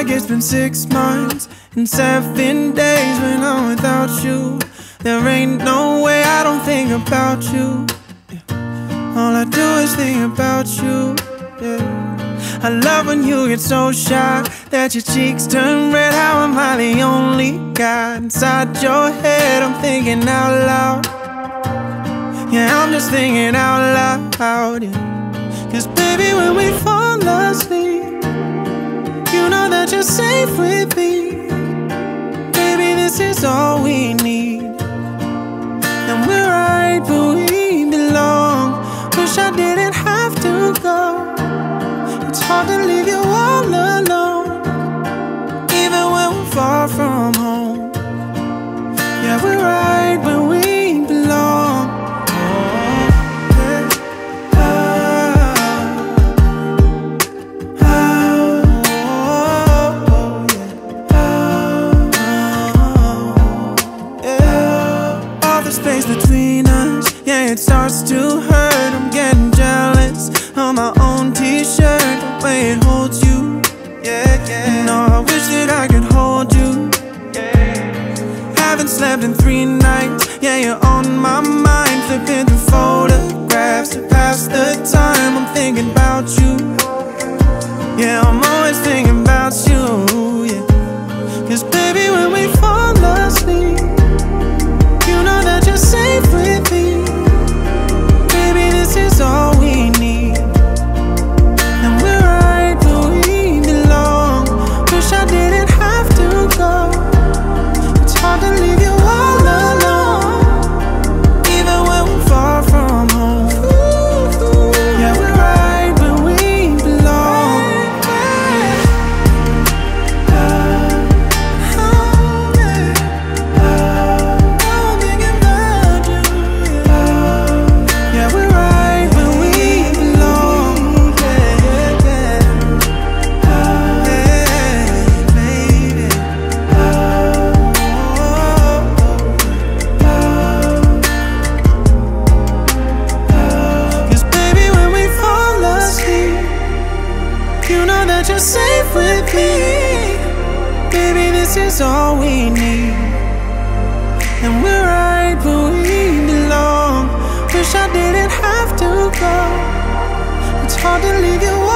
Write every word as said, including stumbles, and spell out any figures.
like it's been six months and seven days when I'm without you. There ain't no way I don't think about you. Yeah. All I do is think about you. Yeah. I love when you get so shy that your cheeks turn red. How am I the only guy inside your head? I'm thinking out loud. Yeah, I'm just thinking out loud. Yeah. Cause baby, when we fall asleep, you know that you're safe with me. Baby, this is all we need. And we're right where we belong. Wish I didn't have to go. It's hard to leave you all alone, even when we're far from home. Yeah, we're right where we belong. Space between us, yeah, it starts to hurt. I'm getting jealous of my own t-shirt, the way it holds you. Yeah, yeah. No, I wish that I could hold you. Yeah. Haven't slept in three nights. Yeah, you're on my mind, flipping through photographs to pass the time. I'm thinking about you. Yeah, I'm always thinking about you. Yeah. Cause baby, when we fall asleep, that you're safe with me. Baby, this is all we need. And we're right where we belong. Wish I didn't have to go. It's hard to leave you all alone, even when we're far from home. Yeah, we're right where we belong. You're safe with me. Baby, this is all we need. And we're right where we belong. Wish I didn't have to go. It's hard to leave you